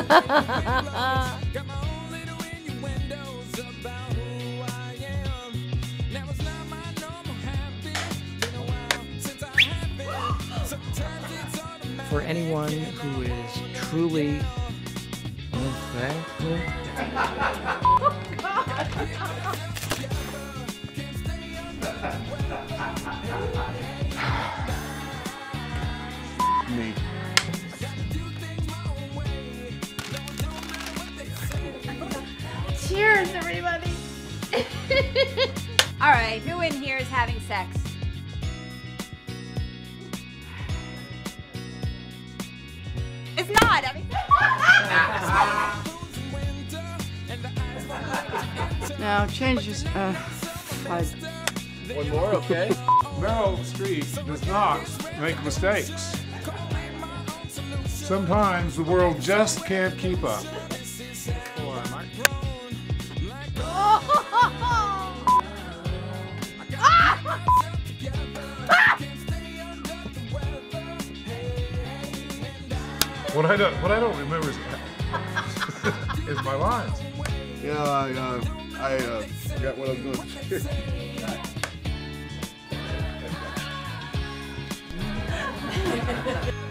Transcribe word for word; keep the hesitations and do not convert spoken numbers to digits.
For anyone who is truly thankful. Oh, God. Me. Cheers, everybody. All right, who in here is having sex? It's not. I mean, now change this. Uh, I... One more, okay? Meryl Streep does not make mistakes. Sometimes the world just can't keep up. What I don't, what I don't remember is, is my lines. Yeah, I, uh, I uh, forgot what I was going to say.